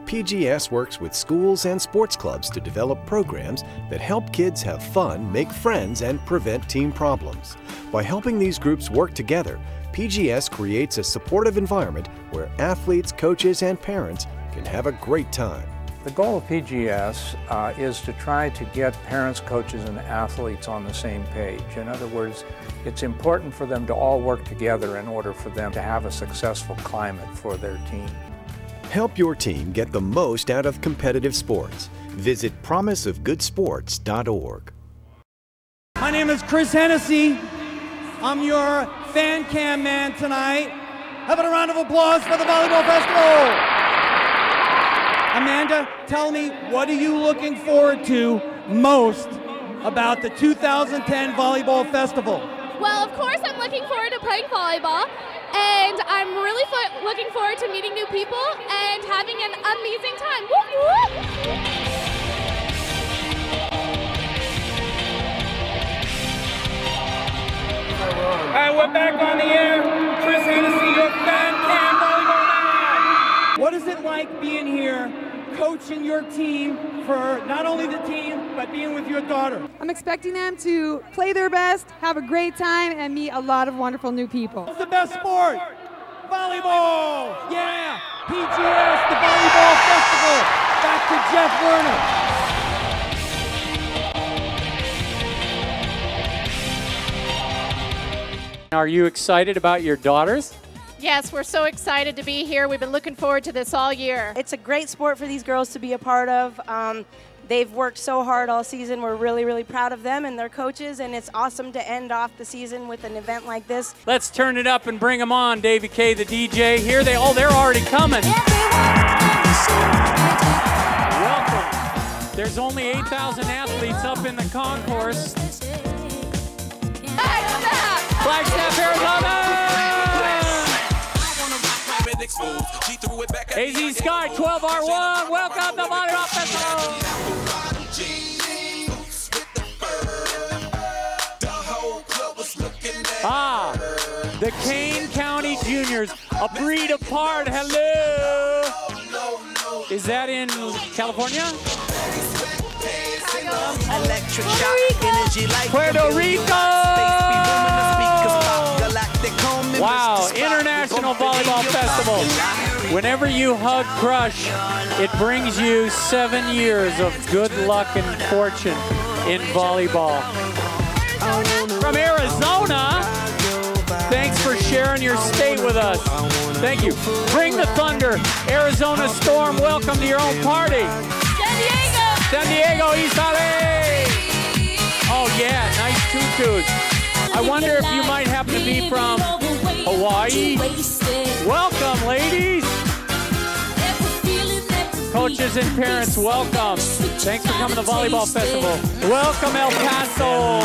PGS works with schools and sports clubs to develop programs that help kids have fun, make friends, and prevent teen problems. By helping these groups work together, PGS creates a supportive environment where athletes, coaches, and parents can have a great time. The goal of PGS is to try to get parents, coaches, and athletes on the same page. In other words, it's important for them to all work together in order for them to have a successful climate for their team. Help your team get the most out of competitive sports. Visit promiseofgoodsports.org. My name is Chris Hennessy. I'm your fan cam man tonight. How about a round of applause for the Volleyball Festival? Amanda, tell me, what are you looking forward to most about the 2010 Volleyball Festival? Well, of course, I'm looking forward to playing volleyball, and I'm really looking forward to meeting new people and having an amazing time. Woo woo! All right, we're back on the air. Chris Hennessy, your fan cam volleyball man. What is it like being here, coaching your team for not only the team, but being with your daughter? I'm expecting them to play their best, have a great time, and meet a lot of wonderful new people. What's the best sport? Volleyball! Yeah! PGS, the Volleyball Festival. Back to Jeff Werner. Are you excited about your daughters? Yes, we're so excited to be here. We've been looking forward to this all year. It's a great sport for these girls to be a part of. They've worked so hard all season. We're really, really proud of them and their coaches, and it's awesome to end off the season with an event like this. Let's turn it up and bring them on. Davey K, the DJ. Here they, oh, they're already coming. Welcome. There's only 8,000 athletes up in the concourse. Flagstaff, Arizona! AZ Sky 12R1, welcome to Volleyball Festival! Ah, the Kane County Juniors, a breed apart, hello! Is that in California? Puerto Rico! Wow, International Volleyball Festival. Whenever you hug Crush, it brings you 7 years of good luck and fortune in volleyball. From Arizona, thanks for sharing your state with us. Thank you. Bring the thunder. Arizona Storm, welcome to your own party. San Diego, East LA. Oh yeah, nice tutus. I wonder if you might happen to be from Hawaii. Welcome, ladies. Coaches and parents, welcome. Thanks for coming to Volleyball Festival. Welcome, El Paso.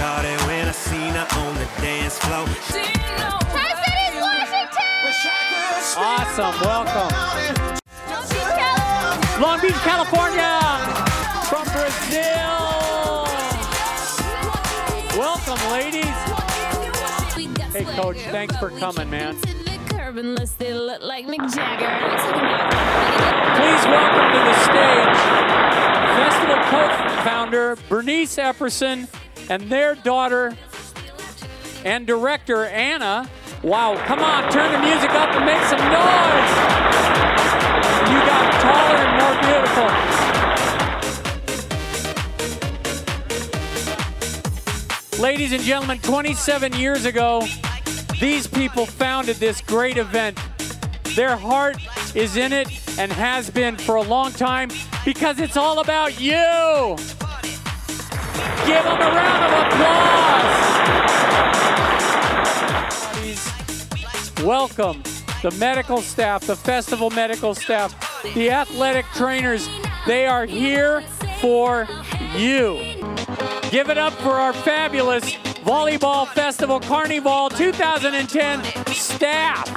Tri-Cities, Washington! Awesome, welcome. Long Beach, California. From Brazil. Welcome, ladies. Hey, Coach, thanks for coming, man. Please welcome to the stage festival co-founder Bernice Epperson and their daughter and director Anna. Wow, come on, turn the music up and make some noise. You got taller and more beautiful. Ladies and gentlemen, 27 years ago, these people founded this great event. Their heart is in it and has been for a long time because it's all about you. Give them a round of applause. Welcome the medical staff, the festival medical staff, the athletic trainers. They are here for you. Give it up for our fabulous Volleyball Festival Carnival 2010 staff.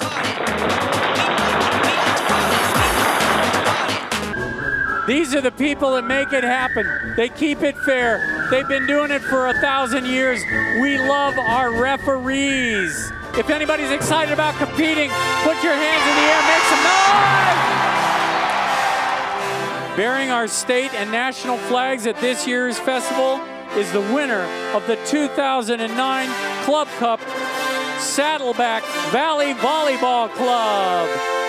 These are the people that make it happen. They keep it fair. They've been doing it for 1,000 years. We love our referees. If anybody's excited about competing, put your hands in the air, make some noise! Bearing our state and national flags at this year's festival is the winner of the 2009 Club Cup, Saddleback Valley Volleyball Club.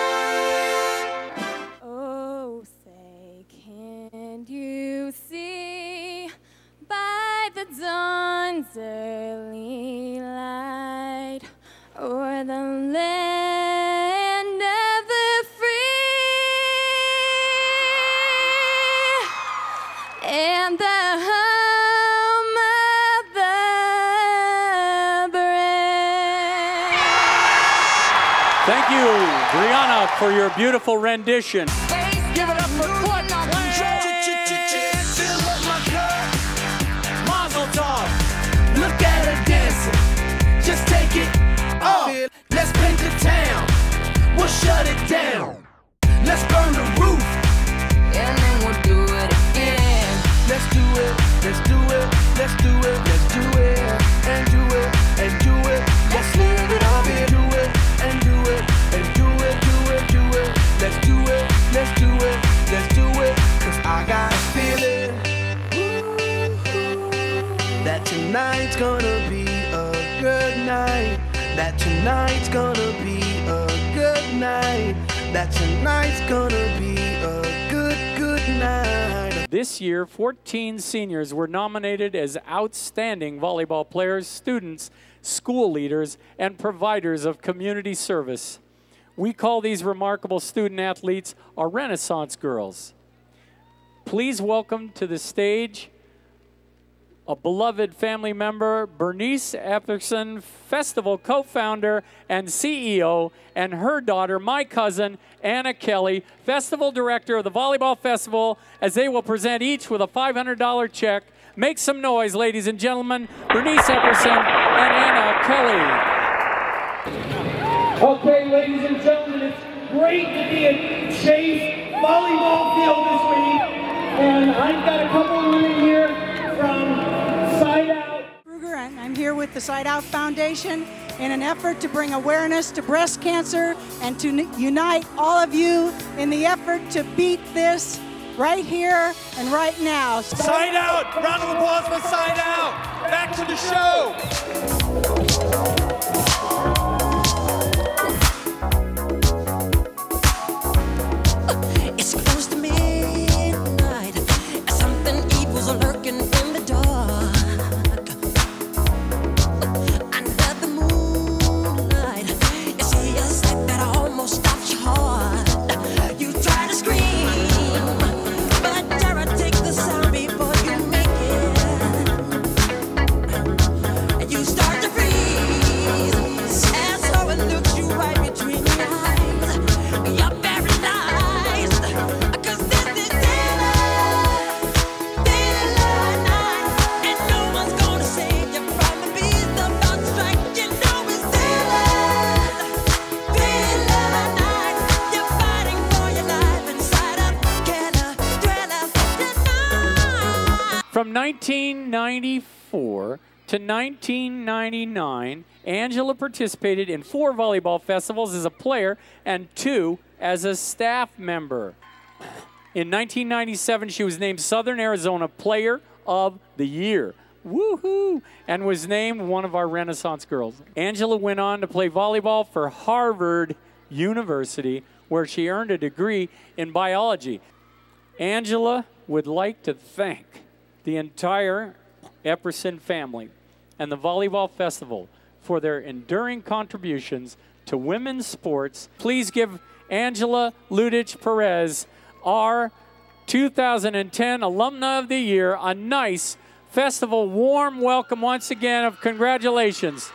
Oh, say, can you see by the dawn's early light o'er the land of the free and the home of the brave? Thank you, Brianna, for your beautiful rendition. Give it up for Clutch. Mazel tov. Look at her dancing. Just take it off. Let's paint the town. We'll shut it down. Let's burn the roof. And then we'll do it again. Let's do it. Let's do it. Let's do it. Let's do it. And do it. And do it. Let's live it up here. Do it. And do it. And do it. Do it. Do it. Let's do it. Let's do it. Let's do it. 'Cause I got a feeling that tonight's gonna be a good night. That tonight's gonna be a good night. That tonight's gonna be a good night. This year, 14 seniors were nominated as outstanding volleyball players, students, school leaders, and providers of community service. We call these remarkable student athletes our Renaissance Girls. Please welcome to the stage a beloved family member, Bernice Epperson, festival co-founder and CEO, and her daughter, my cousin, Anna Kelly, festival director of the Volleyball Festival, as they will present each with a $500 check. Make some noise, ladies and gentlemen, Bernice Epperson and Anna Kelly. Okay, ladies and gentlemen, it's great to be at Chase Volleyball Field this week. And I've got a couple of women here from Side Out. And I'm here with the Side Out Foundation in an effort to bring awareness to breast cancer and to unite all of you in the effort to beat this right here and right now. Side Out! Round of applause for Side Out! Back to the show! It's close to midnight. Something evil's lurking in the dark. Under the moonlight, you see a sight that almost stops your heart. You try to scream, but terror takes the sound before you make it. And you start to freeze, and so it looks you right between the eyes. You're paralyzed, 'cause this is daylight night, and no one's gonna save you from the beast about to strike. You know it's daylight night. You're fighting for your life inside a killer thriller tonight. From 1994 to 1999, Angela participated in 4 volleyball festivals as a player and 2 as a staff member. In 1997, she was named Southern Arizona Player of the Year. Woohoo! And was named one of our Renaissance Girls. Angela went on to play volleyball for Harvard University, where she earned a degree in biology. Angela would like to thank the entire Epperson family and the Volleyball Festival for their enduring contributions to women's sports. Please give Angela Ludich Perez, our 2010 Alumna of the Year, a nice festival warm welcome once again of congratulations.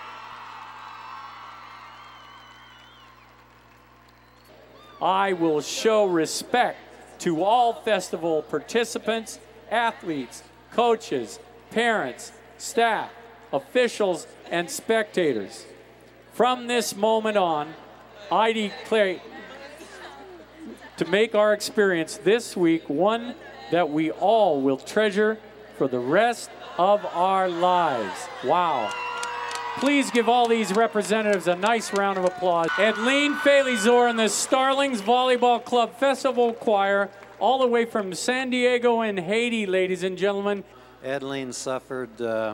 I will show respect to all festival participants, athletes, coaches, parents, staff, officials, and spectators. From this moment on, I declare to make our experience this week one that we all will treasure for the rest of our lives. Wow. Please give all these representatives a nice round of applause. Edleen Felizor and the Starlings Volleyball Club Festival Choir all the way from San Diego in Haiti, ladies and gentlemen. Adeline suffered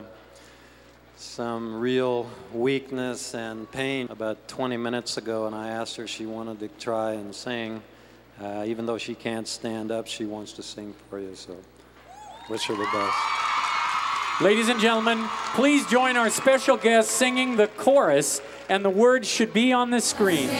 some real weakness and pain about 20 minutes ago, and I asked her if she wanted to try and sing. Even though she can't stand up, she wants to sing for you, so wish her the best. Ladies and gentlemen, please join our special guest singing the chorus, and the words should be on the screen.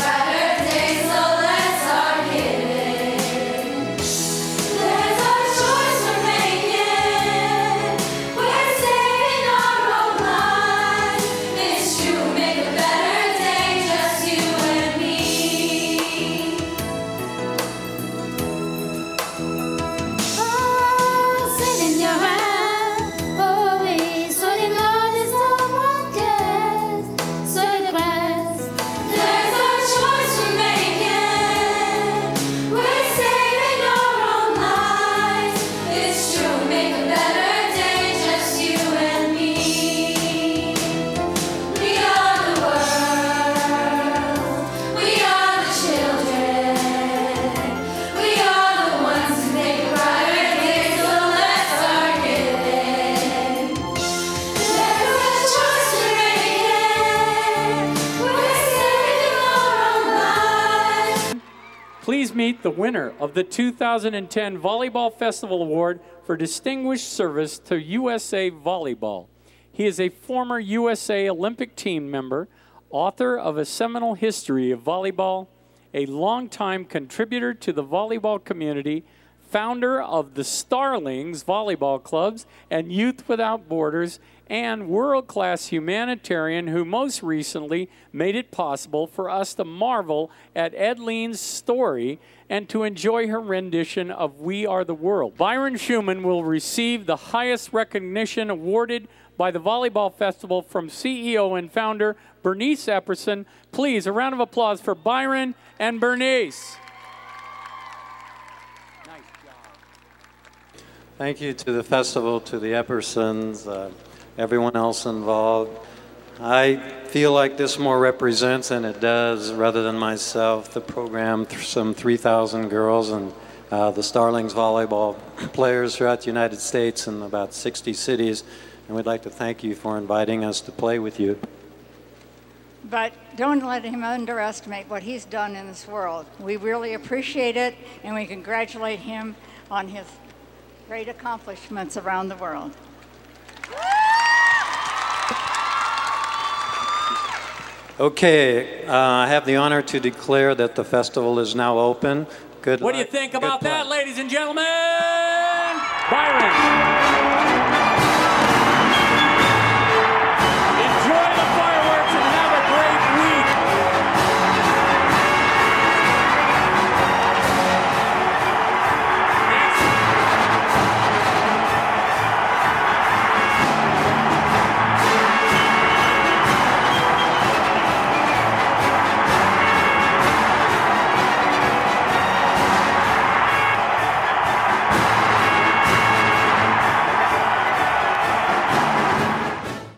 Please meet the winner of the 2010 Volleyball Festival Award for Distinguished Service to USA Volleyball. He is a former USA Olympic team member, author of A Seminal History of Volleyball, a longtime contributor to the volleyball community, founder of the Starlings Volleyball Clubs and Youth Without Borders, and world-class humanitarian who most recently made it possible for us to marvel at Adeline's story and to enjoy her rendition of We Are the World. Byron Schumann will receive the highest recognition awarded by the Volleyball Festival from CEO and founder Bernice Epperson. Please, a round of applause for Byron and Bernice. Nice job. Thank you to the festival, to the Eppersons, everyone else involved. I feel like this more represents, and it does, rather than myself, the program, some 3,000 girls and the Starlings volleyball players throughout the United States in about 60 cities. And we'd like to thank you for inviting us to play with you. But don't let him underestimate what he's done in this world. We really appreciate it, and we congratulate him on his great accomplishments around the world. Okay, I have the honor to declare that the festival is now open. Good What luck. do you think about that, ladies and gentlemen? Byron.